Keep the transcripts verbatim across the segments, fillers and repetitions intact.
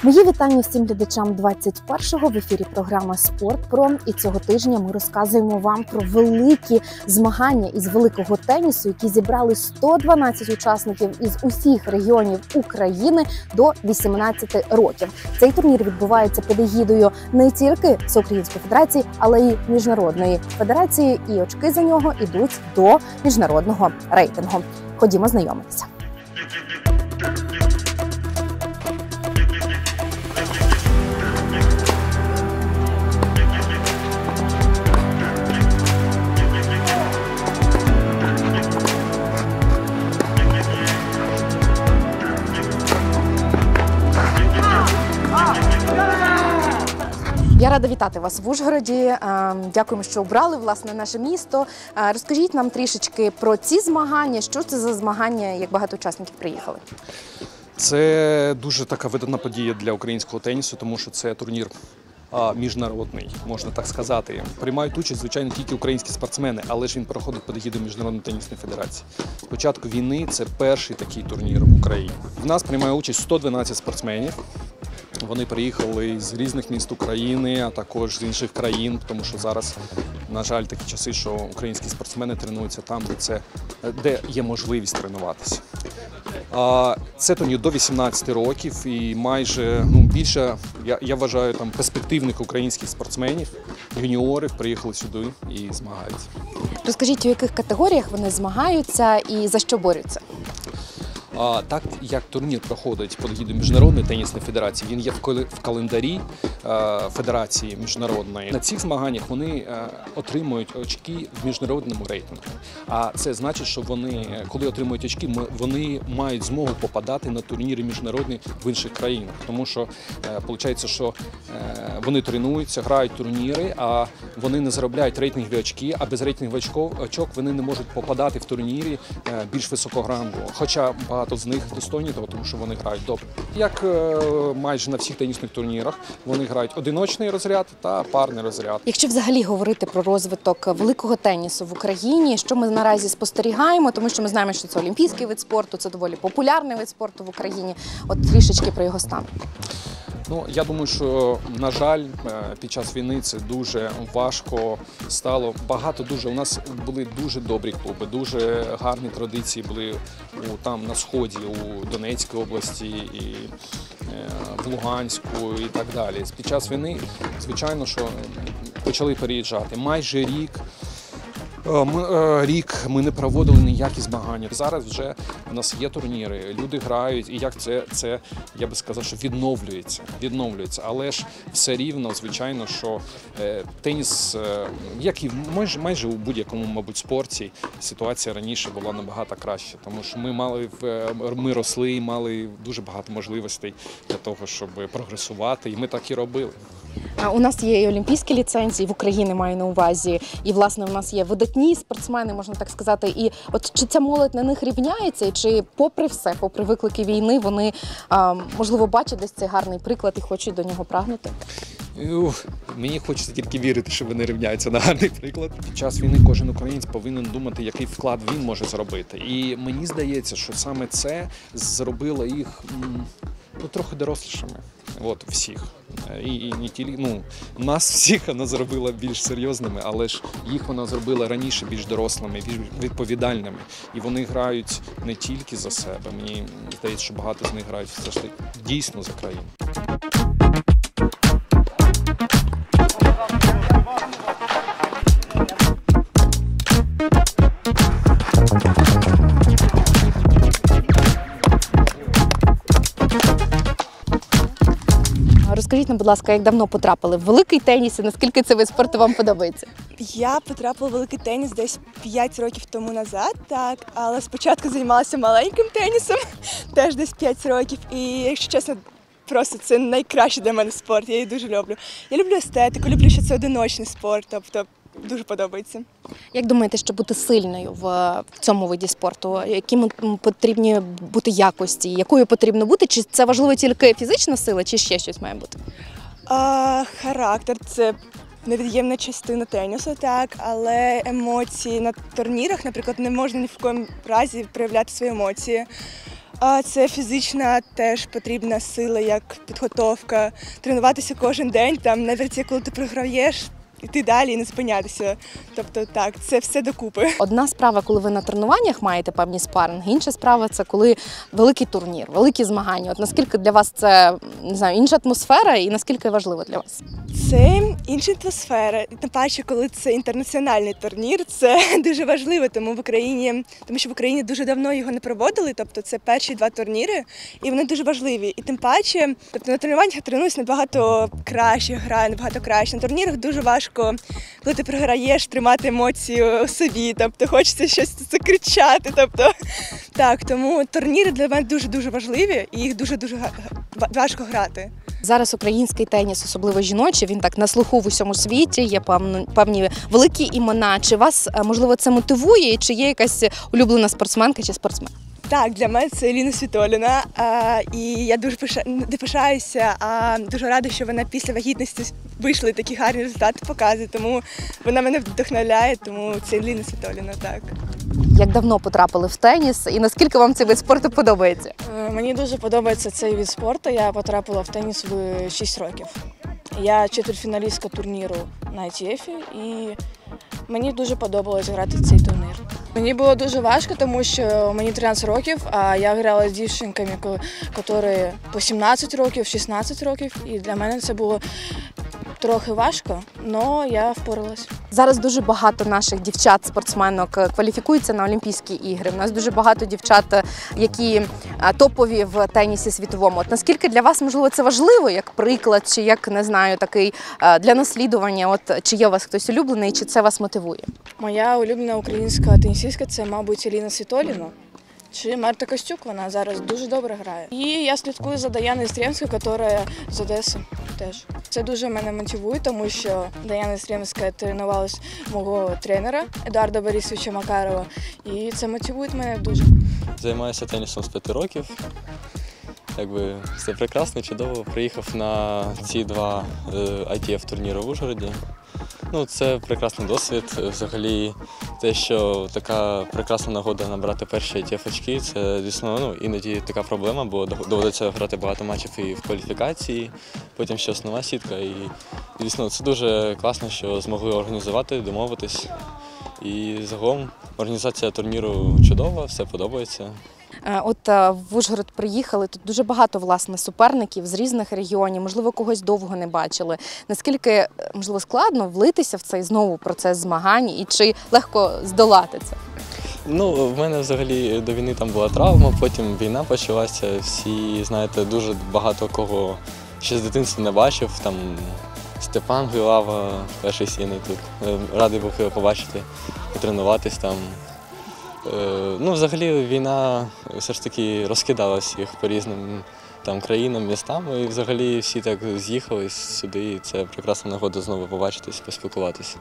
Мої вітання всім глядачам двадцять першого. В ефірі програма «Спорт Про». І цього тижня ми розказуємо вам про великі змагання із великого тенісу, які зібрали сто дванадцять учасників із усіх регіонів України до вісімнадцяти років. Цей турнір відбувається під егідою не тільки Всеукраїнської федерації, але й Міжнародної федерації. І очки за нього йдуть до міжнародного рейтингу. Ходімо знайомитися. Я рада вітати вас в Ужгороді. Дякуємо, що обрали, власне, наше місто. Розкажіть нам трішечки про ці змагання. Що це за змагання, як багато учасників приїхали? Це дуже така видатна подія для українського тенісу, тому що це турнір міжнародний, можна так сказати. Приймають участь, звичайно, тільки українські спортсмени, але ж він проходить під егідою Міжнародної тенісної федерації. З початку війни це перший такий турнір в Україні. В нас приймає участь сто дванадцять спортсменів. Вони приїхали з різних міст України, а також з інших країн, тому що зараз, на жаль, такі часи, що українські спортсмени тренуються там, де, це, де є можливість тренуватися. Це турнір до вісімнадцяти років і майже, ну, більше, я, я вважаю, там перспективних українських спортсменів, юніорів приїхали сюди і змагаються. Розкажіть, у яких категоріях вони змагаються і за що борються? А, так як турнір проходить під егідою Міжнародної тенісної федерації, він є в календарі а, Федерації міжнародної. На цих змаганнях вони а, отримують очки в міжнародному рейтингу. А це значить, що вони, коли отримують очки, вони мають змогу попадати на турніри міжнародні в інших країнах. Тому що виходить, що а, вони тренуються, грають турніри, а вони не заробляють рейтингові очки, а без рейтингових очок вони не можуть попадати в турніри а, більш високого рангу. Хоча багато з них достойні того, тому що вони грають добре. Як майже на всіх тенісних турнірах, вони грають одиночний розряд та парний розряд. Якщо взагалі говорити про розвиток великого тенісу в Україні, що ми наразі спостерігаємо, тому що ми знаємо, що це олімпійський вид спорту, це доволі популярний вид спорту в Україні. От трішечки про його стан. Ну, я думаю, що, на жаль, під час війни це дуже важко стало. Багато дуже, у нас були дуже добрі клуби, дуже гарні традиції були у, там на Сході, у Донецькій області, і в Луганську і так далі. Під час війни, звичайно, що почали переїжджати. Майже рік Ми, рік ми не проводили ніякі змагання. Зараз вже у нас є турніри, люди грають, і як це, це я би сказав, що відновлюється, відновлюється. Але ж все рівно, звичайно, що е, теніс, е, як і майже, майже у будь-якому, мабуть, спорті, ситуація раніше була набагато краще, тому що ми мали, ми росли, мали дуже багато можливостей для того, щоб прогресувати, і ми так і робили. У нас є і олімпійські ліцензії, в Україні маю на увазі, і, власне, у нас є видатні спортсмени, можна так сказати. І от чи ця молодь на них рівняється, і чи попри все, попри виклики війни, вони, можливо, бачать десь цей гарний приклад і хочуть до нього прагнути? Ух, мені хочеться тільки вірити, що вони рівняються на гарний приклад. Під час війни кожен українець повинен думати, який вклад він може зробити. І мені здається, що саме це зробило їх, ну, трохи дорослішими. От, всіх. І, і не тільки, ну, нас всіх вона зробила більш серйозними, але ж їх вона зробила раніше більш дорослими, більш відповідальними. І вони грають не тільки за себе. Мені здається, що багато з них грають все ж таки дійсно за країну. Розкажіть нам, будь ласка, як давно потрапили в великий теніс і наскільки цей вид спорту вам подобається? Я потрапила в великий теніс десь п'ять років тому назад, так, але спочатку займалася маленьким тенісом, теж десь п'ять років, і, якщо чесно, просто це найкращий для мене спорт, я її дуже люблю. Я люблю естетику, люблю, що це одиночний спорт, тобто дуже подобається. Як думаєте, щоб бути сильною в цьому виді спорту? Якими потрібні бути якості? Якою потрібно бути? Чи це важливо тільки фізична сила, чи ще щось має бути? А, характер – це невід'ємна частина тенісу, так, але емоції на турнірах, наприклад, не можна ні в якому разі проявляти свої емоції. А це фізична теж потрібна сила, як підготовка, тренуватися кожен день, там навіть коли ти програєш, іти далі і не зупинятися. Тобто так, це все докупи. Одна справа, коли ви на тренуваннях маєте певні спаринги, інша справа це коли великий турнір, великі змагання. От наскільки для вас це, не знаю, інша атмосфера і наскільки важливо для вас? Це інша атмосфера. Тим паче, коли це інтернаціональний турнір, це дуже важливо, тому в Україні, тому що в Україні дуже давно його не проводили. Тобто це перші два турніри, і вони дуже важливі. І тим паче, тобто на тренуваннях я тренуюсь набагато краще, граю набагато краще. На турнірах дуже важко, коли ти програєш, тримати емоції у собі, тобто хочеться щось закричати. Тобто так, тому турніри для мене дуже дуже важливі, і їх дуже дуже важко грати. Зараз український теніс, особливо жіночий, він так на слуху в усьому світі, є певні, певні великі імена. Чи вас, можливо, це мотивує, чи є якась улюблена спортсменка чи спортсмен? Так, для мене це Еліна Світоліна, а, і я дуже пиша, не пишаюся, а дуже рада, що вона після вагітності вийшли такі гарні результати, показує, тому вона мене вдохновляє, тому це Еліна Світоліна, так. Як давно потрапили в теніс і наскільки вам цей вид спорту подобається? Мені дуже подобається цей вид спорту. Я потрапила в теніс в шість років. Я четвертьфіналістка турніру на ай ті еф і мені дуже подобалось грати в цей турнір. Мені було дуже важко, тому що мені тринадцять років, а я грала з дівчинками, які по сімнадцять років, шістнадцять років, і для мене це було трохи важко, але я впоралась. Зараз дуже багато наших дівчат-спортсменок кваліфікуються на Олімпійські ігри. У нас дуже багато дівчат, які топові в тенісі світовому. От наскільки для вас, можливо, це важливо, як приклад, чи як, не знаю, такий для наслідування? От чи є у вас хтось улюблений, чи це вас мотивує? Моя улюблена українська тенісистка – це, мабуть, Еліна Світоліна. Чи Марта Костюк, вона зараз дуже добре грає. І я слідкую за Даяною Стрємською, яка з Одеси теж. Це дуже мене мотивує, тому що Даяна Стрємська тренувалася мого тренера Едуарда Борисовича Макарова, і це мотивує мене дуже. Займаюся тенісом з п'яти років. Якби все прекрасно, чудово. Приїхав на ці два ай ті еф турніри в Ужгороді. Ну, це прекрасний досвід. Взагалі, те, що така прекрасна нагода набрати перші ай ті еф очки, це, звісно, ну, іноді така проблема, бо доводиться грати багато матчів і в кваліфікації, потім ще основна сітка. І, звісно, це дуже класно, що змогли організувати, домовитись. І загалом організація турніру чудова, все подобається. От в Ужгород приїхали, тут дуже багато, власне, суперників з різних регіонів, можливо, когось довго не бачили. Наскільки, можливо, складно влитися в цей знову процес змагань і чи легко здолати це? Ну, в мене взагалі до війни там була травма, потім війна почалася. Всі, знаєте, дуже багато кого ще з дитинства не бачив. Там Степан Гвілава, перший сійний тут. Радий був його побачити, потренуватись там. Ну, взагалі війна все ж таки розкидала всіх по різним там країнам, містам, і взагалі всі так з'їхались сюди, і це прекрасна нагода знову побачитись, поспілкуватися.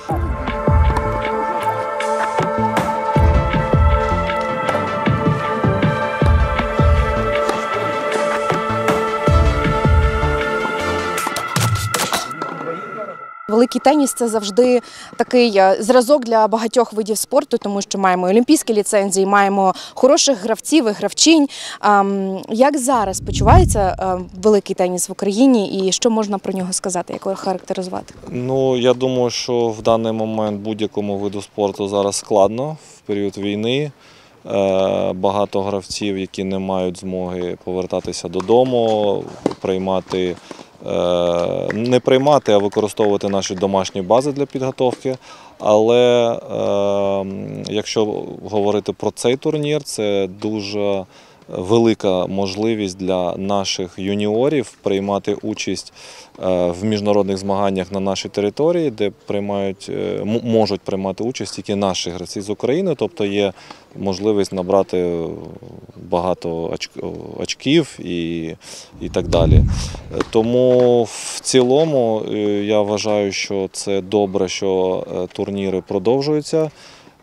Великий теніс – це завжди такий зразок для багатьох видів спорту, тому що маємо олімпійські ліцензії, маємо хороших гравців і гравчинь. Як зараз почувається великий теніс в Україні і що можна про нього сказати, як його характеризувати? Ну, я думаю, що в даний момент будь-якому виду спорту зараз складно в період війни. Багато гравців, які не мають змоги повертатися додому, приймати не приймати, а використовувати наші домашні бази для підготовки. Але е, якщо говорити про цей турнір, це дуже велика можливість для наших юніорів приймати участь в міжнародних змаганнях на нашій території, де приймають, можуть приймати участь тільки наші гравці з України, тобто є можливість набрати багато очків і, і так далі. Тому в цілому я вважаю, що це добре, що турніри продовжуються.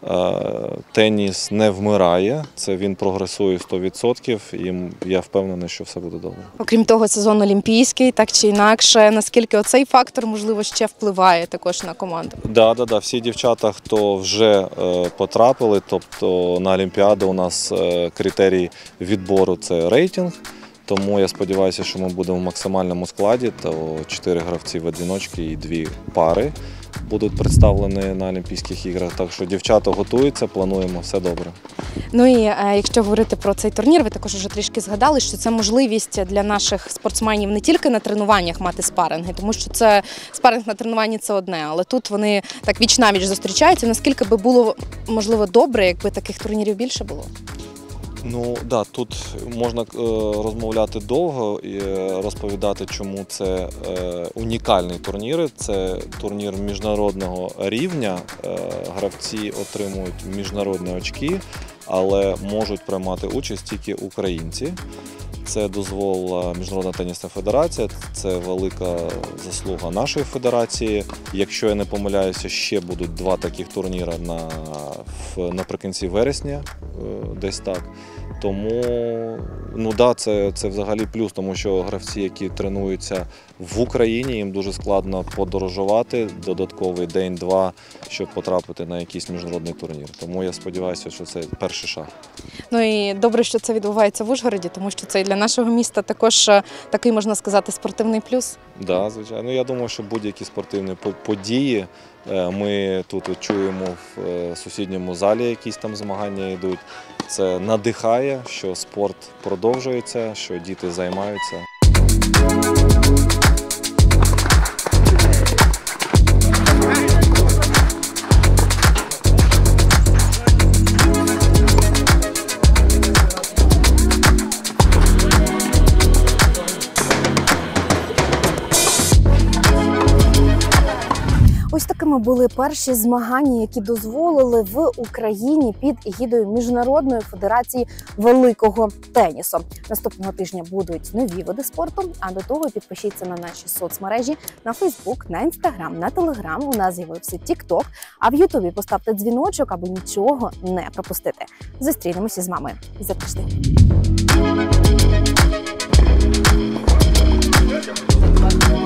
Теніс не вмирає, це він прогресує сто відсотків, і я впевнений, що все буде добре. Окрім того, сезон олімпійський, так чи інакше, наскільки оцей фактор, можливо, ще впливає також на команду? Да, да, да. Всі дівчата, хто вже е, потрапили, тобто на Олімпіаду у нас е, критерій відбору – це рейтинг. Тому я сподіваюся, що ми будемо в максимальному складі, то чотири гравці в одиночки і дві пари будуть представлені на Олімпійських іграх. Так що дівчата готуються, плануємо, все добре. Ну і е, якщо говорити про цей турнір, ви також вже трішки згадали, що це можливість для наших спортсменів не тільки на тренуваннях мати спаринги, тому що це спаринг на тренуванні – це одне, але тут вони так віч-навіч зустрічаються. Наскільки би було, можливо, добре, якби таких турнірів більше було? Ну да, тут можна е, розмовляти довго і е, розповідати, чому це е, унікальний турнір. Це турнір міжнародного рівня. Е, гравці отримують міжнародні очки, але можуть приймати участь тільки українці. Це дозволила Міжнародна тенісна федерація, це велика заслуга нашої федерації. Якщо я не помиляюся, ще будуть два таких турніри на, наприкінці вересня, десь так. Тому ну да, це, це взагалі плюс, тому що гравці, які тренуються в Україні, їм дуже складно подорожувати додатковий день-два, щоб потрапити на якийсь міжнародний турнір. Тому я сподіваюся, що це перший шаг. Ну і добре, що це відбувається в Ужгороді, тому що це і для нашого міста також такий, можна сказати, спортивний плюс. Так, да, звичайно. Я думаю, що будь-які спортивні події, ми тут чуємо в сусідньому залі якісь там змагання йдуть. Це надихає, що спорт продовжується, що діти займаються. Ось такими були перші змагання, які дозволили в Україні під егідою Міжнародної федерації великого тенісу. Наступного тижня будуть нові види спорту, а до того підпишіться на наші соцмережі, на Фейсбук, на Інстаграм, на Телеграм. У нас з'явився Тік-Ток, а в Ютубі поставте дзвіночок, аби нічого не пропустити. Зустрінемося з вами за тиждень.